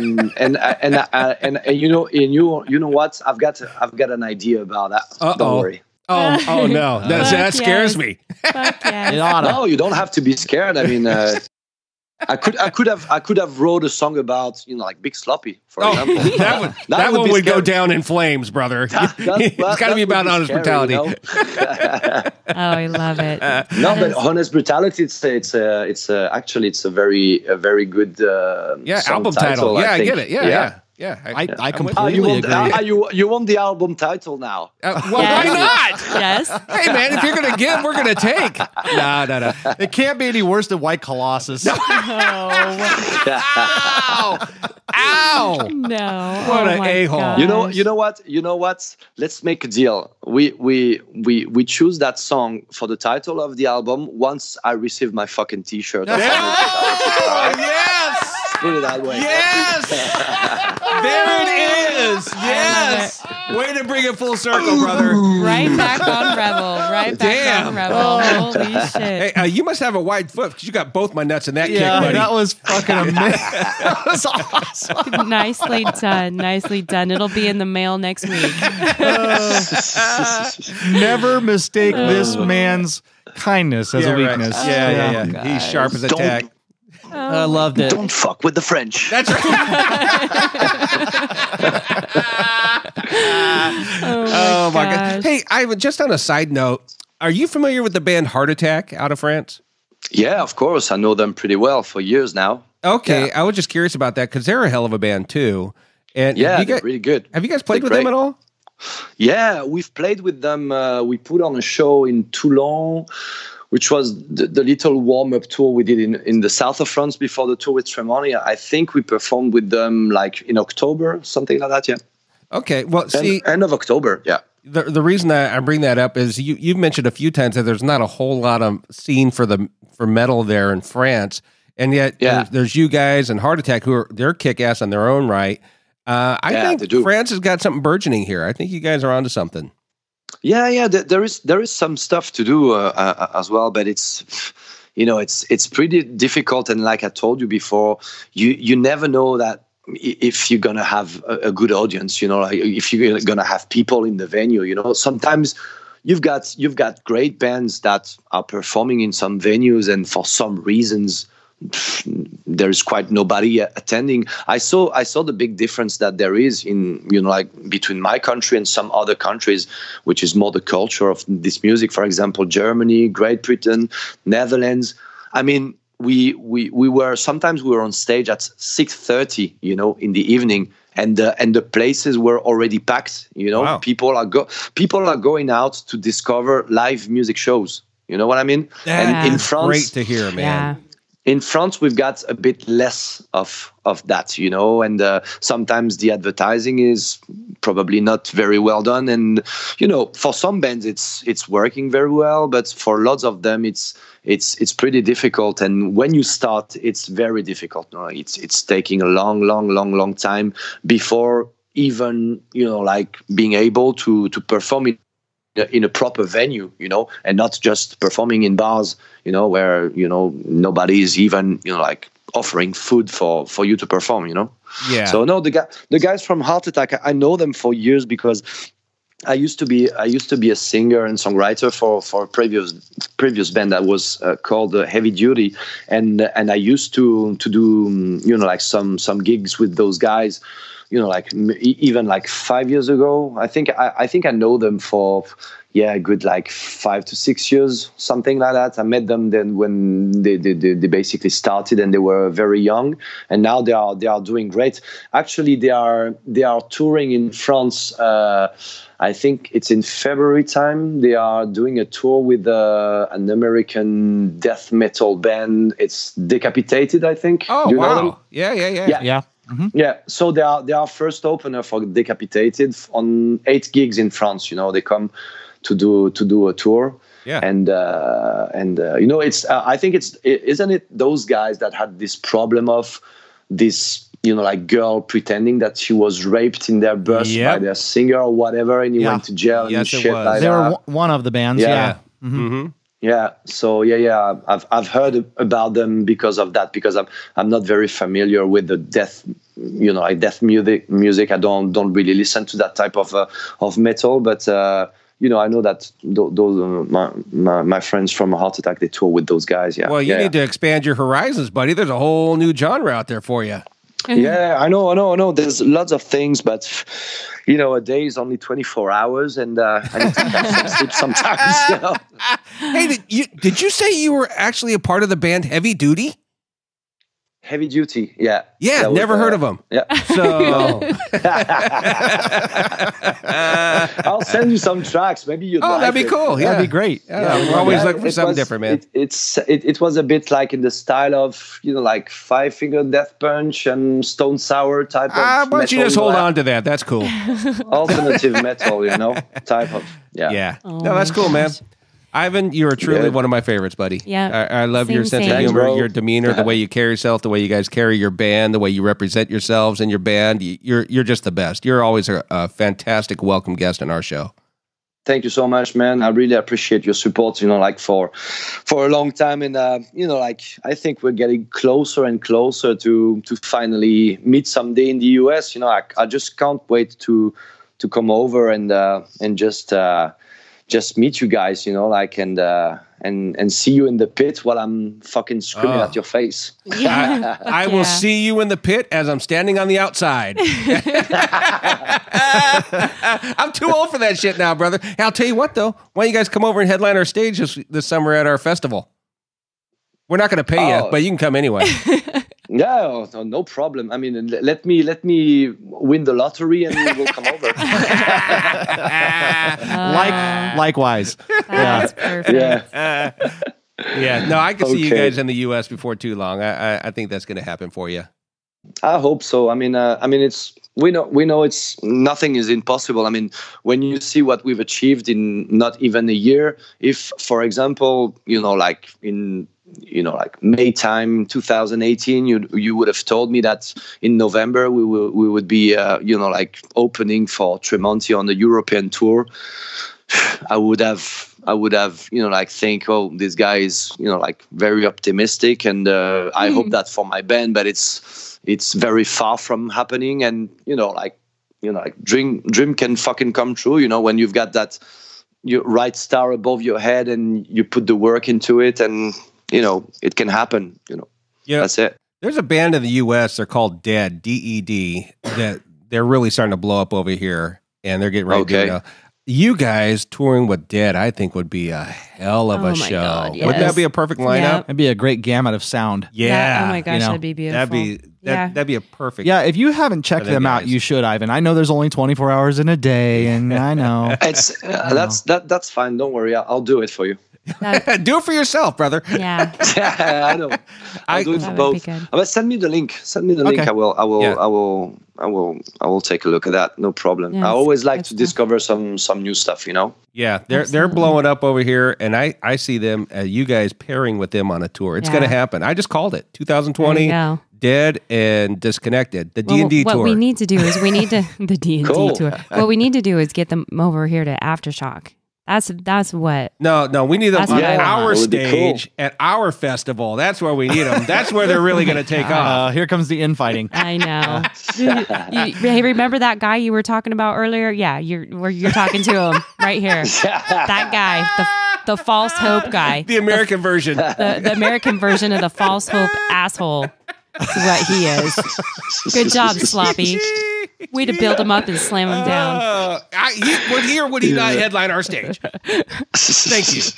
you know what? I've got an idea about that. Don't worry. Oh no, that scares me. No, you don't have to be scared. I mean. I could have wrote a song about like Big Sloppy, for example. that one would go down in flames, brother. It's got to be about honest brutality. Oh, I love it. But honest brutality, it's a very good album title. Yeah, I get it. Yeah, I completely agree. You want the album title now? Why not? Yes. Hey, man, if you're going to give, we're going to take. No. It can't be any worse than White Colossus. No. Ow! No. What an a-hole. You know what? Let's make a deal. We choose that song for the title of the album once I receive my fucking T-shirt. Yes! Put it that way. Yes! There it is. Yes. Way to bring it full circle, brother. Right back on Rebel. Holy shit. Hey, you must have a wide foot because you got both my nuts in that kick, buddy. That was fucking amazing. That was awesome. Nicely done. It'll be in the mail next week. Never mistake this man's kindness as a weakness. Right. Yeah. He's sharp as a tack. I loved it. Don't fuck with the French. That's right. Oh my God. Hey, Ivan, just on a side note, are you familiar with the band Heart Attack out of France? Yeah, of course. I know them pretty well for years now. Okay. Yeah. I was just curious about that because they're a hell of a band too. And they're really good. Have you guys played with them at all? Yeah, we've played with them. We put on a show in Toulon. which was the little warm-up tour we did in the south of France before the tour with Tremonti. I think we performed with them like in October, something like that, yeah. Okay, well, see... End of October, yeah. The reason I bring that up is you've mentioned a few times that there's not a whole lot of scene for metal there in France, and yet there's you guys and Heart Attack they're kick-ass on their own right. I think France has got something burgeoning here. I think you guys are onto something. Yeah. There is some stuff to do as well, but it's pretty difficult. And like I told you before, you never know that if you're gonna have a good audience. Like if you're gonna have people in the venue. Sometimes you've got great bands that are performing in some venues, and for some reasons there's quite nobody attending. I saw the big difference that there is in like between my country and some other countries, which is more the culture of this music. For example, Germany, Great Britain, Netherlands. I mean, we were on stage at 6:30, in the evening, and the places were already packed. Wow. People are going out to discover live music shows. You know what I mean? And in France, great to hear, man. Yeah. In France, we've got a bit less of that, and sometimes the advertising is probably not very well done. And for some bands, it's working very well, but for lots of them, it's pretty difficult. And when you start, it's very difficult. It's taking a long time before even like being able to perform in a proper venue, and not just performing in bars, where nobody is even like offering food for you to perform, Yeah. So no, the guys from Heart Attack, I know them for years because I used to be a singer and songwriter for a previous band that was called Heavy Duty, and I used to do like some gigs with those guys. Like even like 5 years ago. I think I know them for a good like 5 to 6 years, something like that. I met them then when they basically started and they were very young, and now they are doing great. Actually, they are touring in France. I think it's in February time. They are doing a tour with an American death metal band. It's Decapitated, I think. Oh, do you wow. know them? Yeah. Mm-hmm. Yeah, so they are first opener for Decapitated on 8 gigs in France. They come to do a tour. Yeah, and it's I think isn't it those guys that had this problem of this like girl pretending that she was raped in their bus by their singer or whatever, and he went to jail and shit like that. They were one of the bands. Yeah. Mm-hmm. Yeah, so I've heard about them because of that, because I'm not very familiar with the death, like death music. I don't really listen to that type of metal, but I know that those my friends from Heart Attack, they tour with those guys. Yeah. Well, you need to expand your horizons, buddy. There's a whole new genre out there for you. Yeah, I know. There's lots of things, but a day is only 24 hours, and I need to catch some sleep sometimes. Hey, did you say you were actually a part of the band Heavy Duty? Heavy Duty, yeah. Yeah, never heard of them. Yeah. So I'll send you some tracks. Maybe you'd like that'd be cool. Yeah, that'd be great. Yeah, we're always looking for something different, man. It was a bit like in the style of like Five Finger Death Punch and Stone Sour type of why don't you just hold on to that? That's cool. Alternative metal, type of yeah. No, that's cool, man. Ivan, you are truly one of my favorites, buddy. Yeah, I love your sense of humor, your demeanor, the way you carry yourself, the way you guys carry your band, the way you represent yourselves and your band. You're just the best. You're always a fantastic welcome guest on our show. Thank you so much, man. I really appreciate your support. Like for a long time, and like I think we're getting closer and closer to finally meet someday in the US. I just can't wait to come over and just meet you guys, and see you in the pit while I'm fucking screaming at your face. Yeah. I will see you in the pit as I'm standing on the outside. I'm too old for that shit now, brother. Hey, I'll tell you what, though. Why don't you guys come over and headline our stage this summer at our festival? We're not going to pay you, but you can come anyway. Yeah, no problem. I mean, let me win the lottery and we'll come over. Likewise. That's perfect. Yeah. Yeah, no, I can see you guys in the U.S. before too long. I think that's going to happen for you. I hope so. I mean, it's we know it's nothing is impossible. I mean, when you see what we've achieved in not even a year, if, for example, like in May time 2018, you would have told me that in November we would be like opening for Tremonti on the European tour. I would have like think, oh, this guy is like very optimistic, and I hope that for my band, but it's very far from happening. And like dream can fucking come true. When you've got that right star above your head and you put the work into it, and it can happen. That's it. There's a band in the U.S. They're called Dead, DED, that they're really starting to blow up over here, and they're getting ready to do. You guys touring with Dead, I think, would be a hell of a show. God, yes. Wouldn't that be a perfect lineup? Yep. It'd be a great gamut of sound. Yeah. Oh my gosh, that'd be beautiful. That'd be a perfect. Yeah, if you haven't checked them out, you should, Ivan. I know there's only 24 hours in a day, and I know that's fine. Don't worry, I'll do it for you. Do it for yourself, brother. Yeah. I know. I'll do it for both. But send me the link. Okay. I will take a look at that. No problem. Yes, I always like to discover some new stuff, Yeah, they're blowing up over here, and I see them, you guys pairing with them on a tour. It's going to happen. I just called it. 2020, Dead and Disconnected, the D&D tour. What we need to do is the D&D tour. What we need to do is get them over here to Aftershock. That's what. No, we need them on our stage at our festival. That's where we need them. That's where they're really going to take off. Here comes the infighting. I know. Hey, remember that guy you were talking about earlier? Yeah, you're talking to him right here. That guy, the false hope guy. The American version. The American version of the false hope asshole. That's what he is. Good job, Sloppy. Way to build him up and slam him down. Would he not headline our stage? Thank you.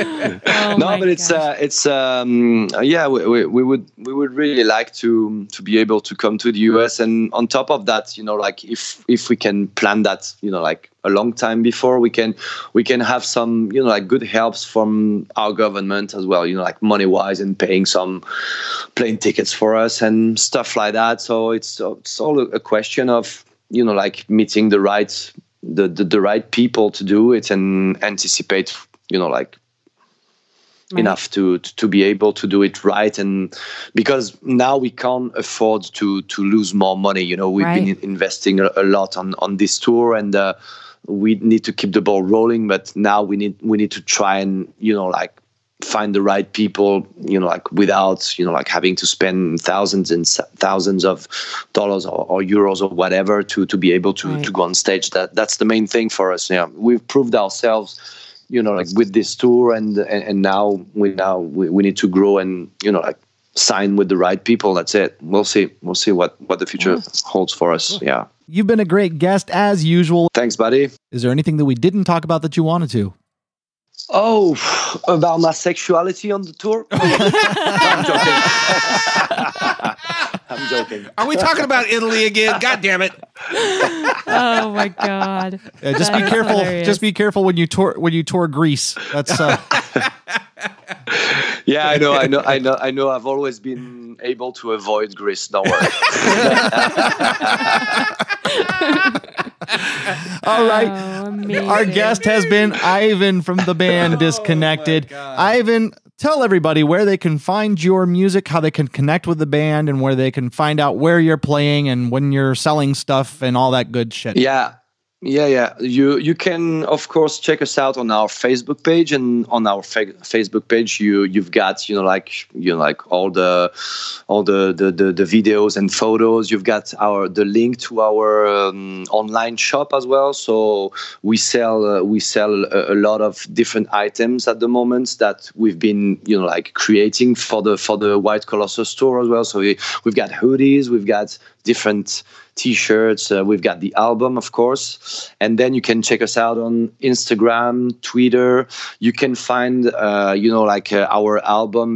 We would really like to be able to come to the US, and on top of that, like if we can plan that, like a long time before, we can have some like good helps from our government as well, like money wise, and paying some plane tickets for us and stuff like that. So it's all a question of like meeting the right people to do it, and anticipate like enough to be able to do it right. And because now we can't afford to lose more money, we've been investing a lot on this tour, and we need to keep the ball rolling, but now we need to try and like find the right people, like without like having to spend thousands and thousands of dollars or euros or whatever to be able to go on stage. That's the main thing for us. Yeah, we've proved ourselves, like with this tour, and now we need to grow and like sign with the right people. That's it. We'll see what the future holds for us. Yeah. You've been a great guest as usual. Thanks, buddy. Is there anything that we didn't talk about that you wanted to? Oh, about my sexuality on the tour? I'm joking. Are we talking about Italy again? God damn it. Oh my God. Just be careful. Hilarious. Just be careful when you tour Greece. That's Yeah, I know. I've always been able to avoid Greece. Don't worry. All right. Our guest has been Ivan from the band Disconnected. Ivan, tell everybody where they can find your music, how they can connect with the band, and where they can find out where you're playing and when you're selling stuff and all that good shit. Yeah. You can, of course, check us out on our Facebook page, and on our Facebook page you've got like all the videos and photos. You've got the link to our online shop as well. So we sell a lot of different items at the moment that we've been like creating for the White Colossus store as well. So we've got hoodies, we've got different T-shirts. We've got the album, of course, and then you can check us out on Instagram, Twitter. You can find, our album,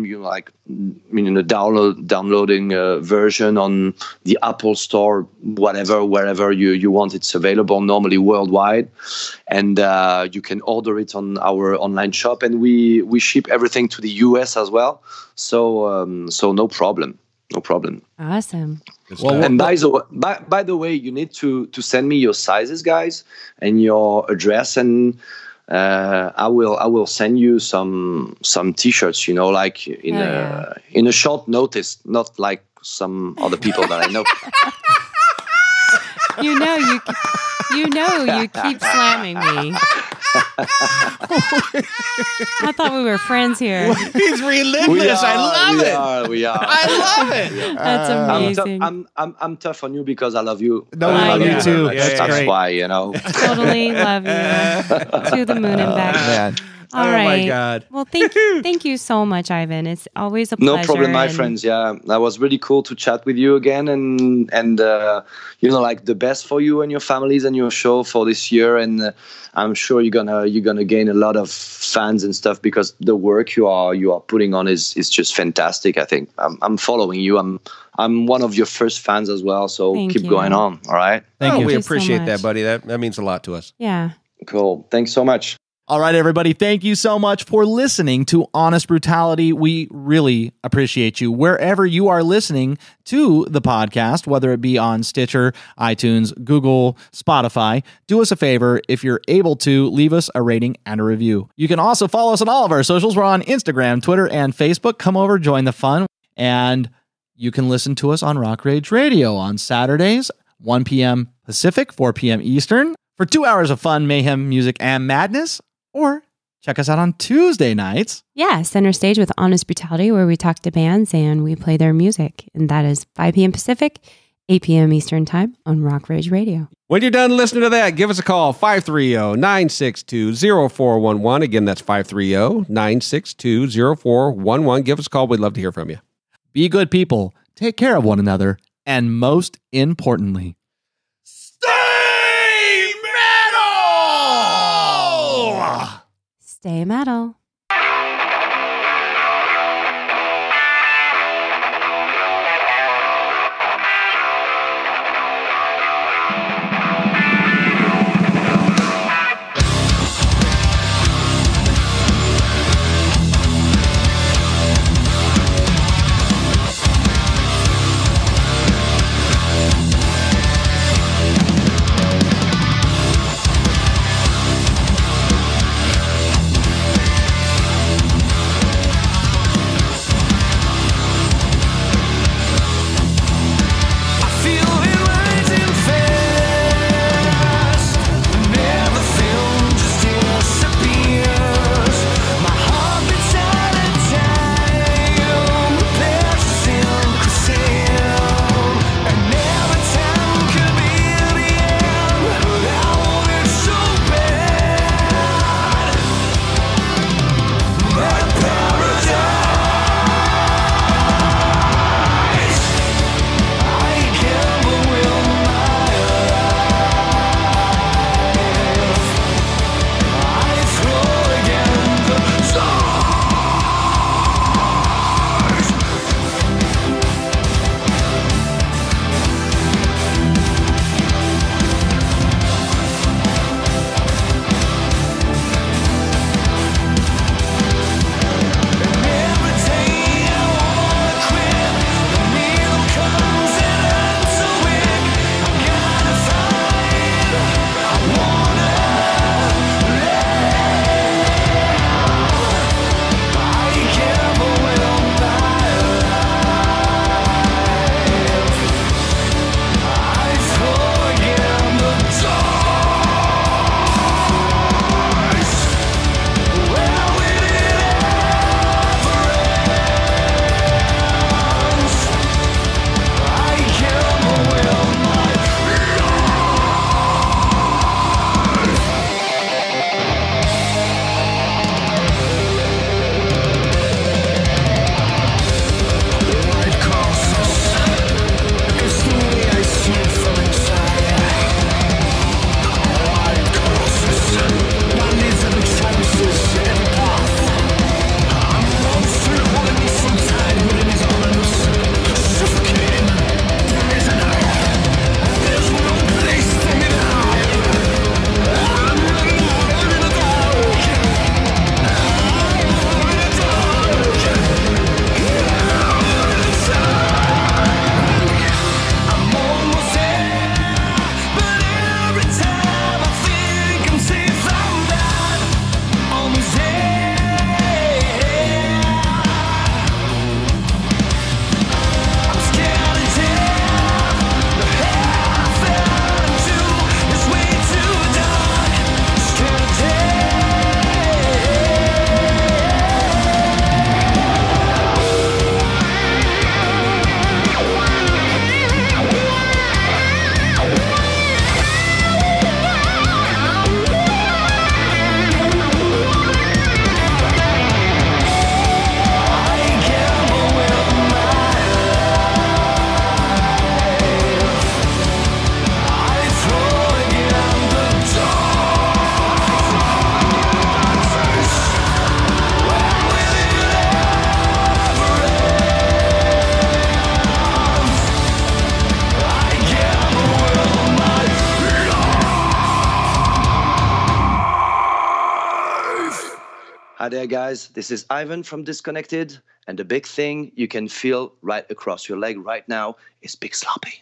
downloading version on the Apple Store, wherever you want. It's available normally worldwide, and you can order it on our online shop, and we ship everything to the US as well. So no problem. No problem. Awesome. Well, and by the way, you need to send me your sizes, guys, and your address, and I will send you some T-shirts. In a short notice, not like some other people that I know. You keep slamming me. I thought we were friends here. He's relentless. I love it. We are. I love it. That's amazing. I'm tough on you because I love you. No, I love you too. That's why, Totally love you. To the moon and back. Man. All right. My God. Well, thank you so much, Ivan. It's always a pleasure. No problem, my friends. Yeah, that was really cool to chat with you again, and the best for you and your families and your show for this year. And I'm sure you're gonna gain a lot of fans and stuff because the work you are putting on is just fantastic. I think I'm following you. I'm one of your first fans as well. So keep going on. All right. Thank you. We appreciate that, buddy. That means a lot to us. Yeah. Cool. Thanks so much. All right, everybody. Thank you so much for listening to Honest Brutality. We really appreciate you wherever you are listening to the podcast, whether it be on Stitcher, iTunes, Google, Spotify. Do us a favor. If you're able to, leave us a rating and a review. You can also follow us on all of our socials. We're on Instagram, Twitter, and Facebook. Come over, join the fun. And you can listen to us on Rock Rage Radio on Saturdays, 1 p.m. Pacific, 4 p.m. Eastern, for 2 hours of fun, mayhem, music, and madness. Or check us out on Tuesday nights. Yeah, Center Stage with Honest Brutality, where we talk to bands and we play their music. And that is 5 p.m. Pacific, 8 p.m. Eastern Time on Rock Rage Radio. When you're done listening to that, give us a call, 530-962-0411. Again, that's 530-962-0411. Give us a call. We'd love to hear from you. Be good people. Take care of one another. And most importantly, stay metal. Hi there, guys. This is Ivan from Disconnected. And the big thing you can feel right across your leg right now is Big Sloppy.